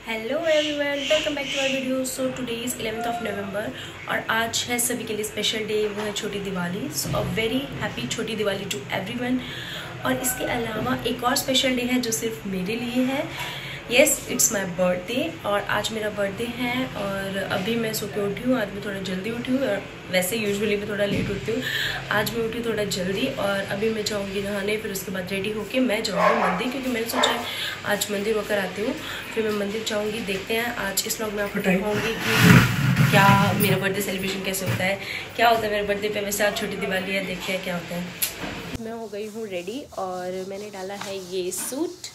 Hello everyone, welcome back to our video. So today is 11th of November और आज है सभी के लिए स्पेशल डे, वो है Chhoti Diwali. So a very happy Chhoti Diwali to everyone. और इसके अलावा एक और स्पेशल डे है जो सिर्फ मेरे लिए है। येस, इट्स माय बर्थडे और आज मेरा बर्थडे है। और अभी मैं सो के उठी हूँ, आज मैं थोड़ा जल्दी उठी हूँ और वैसे यूजुअली मैं थोड़ा लेट उठती हूँ। आज मैं उठी थोड़ा जल्दी और अभी मैं जाऊँगी नहाने, फिर उसके बाद रेडी होके मैं जाऊँगी मंदिर, क्योंकि मैंने सोचा है आज मंदिर होकर आती हूँ। फिर मैं मंदिर जाऊँगी, देखते हैं आज इस व्लॉग में आपको दिखाऊँगी कि क्या मेरा बर्थडे सेलिब्रेशन कैसे होता है, क्या होता है मेरे बर्थडे पे। वैसे आज छोटी दिवाली है, देखते हैं क्या होता है। मैं हो गई हूँ रेडी और मैंने डाला है ये सूट।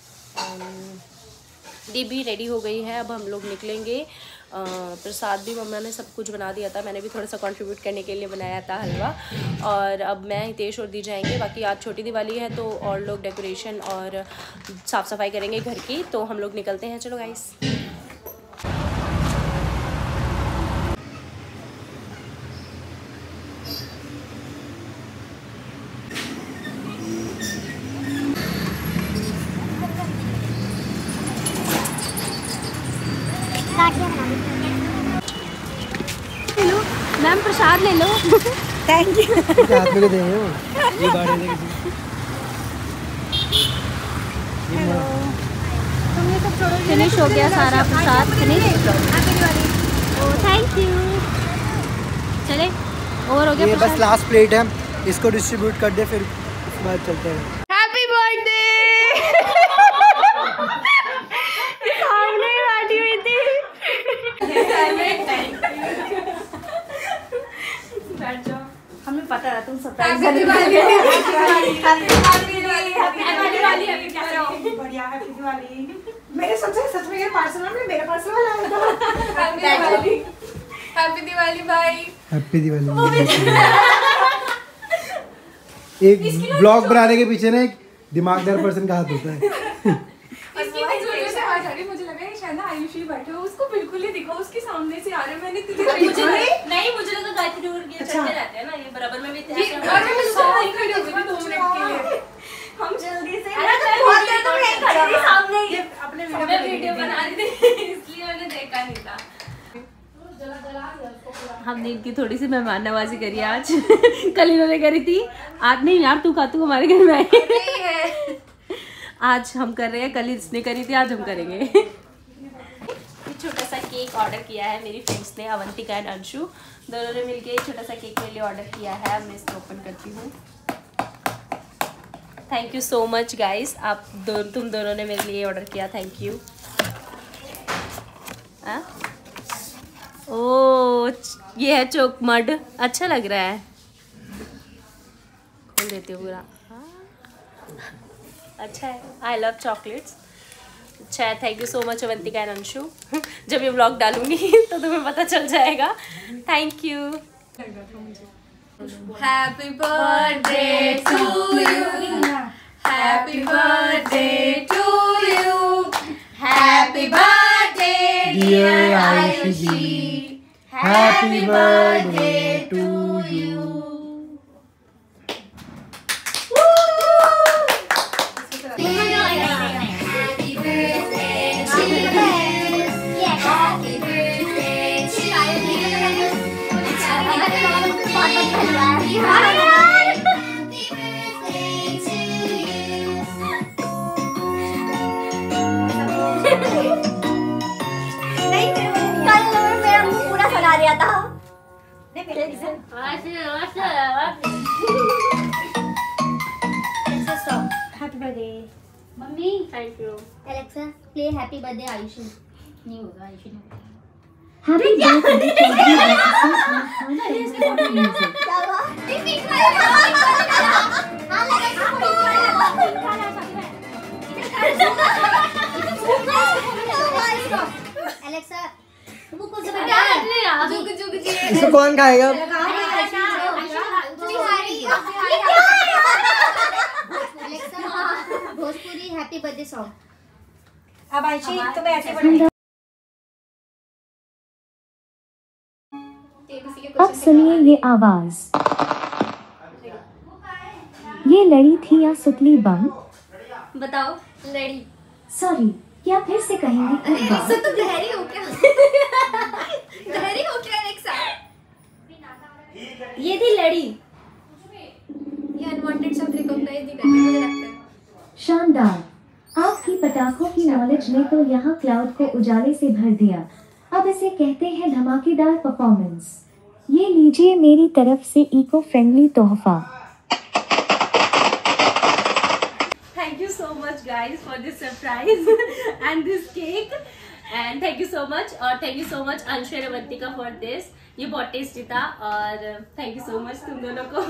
दी भी रेडी हो गई है, अब हम लोग निकलेंगे। प्रसाद भी मम्मा ने सब कुछ बना दिया था, मैंने भी थोड़ा सा कंट्रीब्यूट करने के लिए बनाया था हलवा। और अब मैं हितेश और दी जाएंगे। बाकी आज छोटी दिवाली है तो और लोग डेकोरेशन और साफ़ सफाई करेंगे घर की, तो हम लोग निकलते हैं। चलो गाइस। लो मैम, प्रसाद ले लो। Thank you. हाथ में देंगे वो ये बारे में तुमने सब छोड़ो। फिनिश हो गया सारा प्रसाद, फिनिश। Oh thank you. चले और हो गया ये प्रसाद। बस लास्ट प्लेट है, इसको डिस्ट्रीब्यूट कर दे, फिर उसके बाद चलते हैं। Happy birthday. सामने बैठी हुई थी। बैठ जाओ, हमें पता है तुम सरप्राइज हैप्पी दिवाली। मेरे सच में ये पार्सल में मेरा पार्सल वाला आया था। हैप्पी दिवाली भाई। हैप्पी दिवाली। एक ब्लॉग बनाने के पीछे ना एक दिमागदार पर्सन का हाथ होता है। इसकी वजह से आवाज आ रही, मुझे लगा ये शायद आयुषी बैठे हो, उसको बिल्कुल ही दिखा, उसके सामने से आ रहे। मैंने मुझे लगा गायत्री और ये चलते रहते हैं ना, ये बराबर में भी थे। और मैं सारी खड़ी हो गई 2 मिनट के लिए। हम जल्दी से बहुत देर तो मैं खड़ी थी सामने ये अपने वीडियो बना रही थी इसलिए मैंने देखा नहीं था। हमने इनकी थोड़ी सी मेहमान नवाजी करी आज। कल इन्होंने करी थी, आज नहीं यार तू हमारे घर में आई। आज हम कर रहे हैं, कल इसने करी थी, आज हम करेंगे। छोटा सा केक ऑर्डर किया है मेरी फ्रेंड्स ने, अवंतिका एंड अंशु दोनों ने मिलके छोटा सा केक मेरे लिए ऑर्डर किया है। मैं इसको ओपन करती हूँ। Thank you so much guys, तुम दोनों ने मेरे लिए ऑर्डर किया, थैंक यू। ओह ये है चोक मड, अच्छा लग रहा है, खोल देती हूँ पूरा। अच्छा है, आई लव चॉकलेट्स। अच्छा है, thank you so much Avantika and Anshu. जब ये व्लॉग डालूंगी तो तुम्हें पता चल जाएगा। Thank you. Happy birthday to you, happy birthday to you, happy birthday dear Ayushi, happy birthday to you. मेरा मुंह पूरा सड़ा दिया था। Happy birthday mummy. Thank you. Alexa play happy birthday Ayushi. नहीं होगा, आयुषी नहीं होगा। Happy birthday. क्या हुआ? एलेक्सा इसको कौन खाएगा? Bhojpuri happy birthday song. अब आयुषी तो मैं ऐसे पढ़ अब सुनिए ये आवाज। ये लड़ी थी या सुतली बम? बताओ। लड़ी। सॉरी, क्या फिर से कहेंगी एक बार? तो गहरी हो क्या? गहरी हो क्या एक साथ? ये थी लड़ी। ये अनवांटेड शब्द रिकॉग्नाइज नहीं करते मुझे लगता है। शानदार। आपकी पटाखों की नॉलेज ने तो यहाँ क्लाउड को उजाले से भर दिया। अब इसे कहते हैं धमाकेदार परफॉर्मेंस। ये लीजिए मेरी तरफ से इको फ्रेंडली तोहफा। Thank you so much guys for this surprise and this cake and thank you so much और thank you so much Anshu और अवंतिका for this। ये बहुत टेस्टी था और थैंक यू सो मच तुम दोनों को।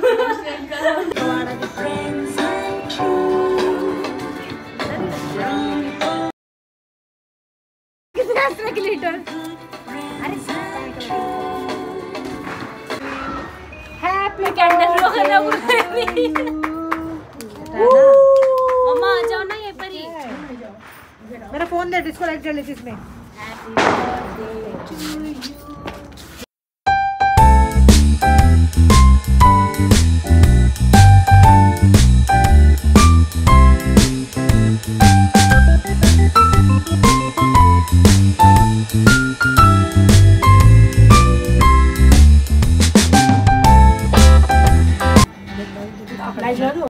कितने लीटर? हैप्पी कैंडल मम्मा आ जाओ ना ये पर ही। मेरा फोन दे, डिस्को लाइट जले इसमें। Happy birthday to you. Thank you.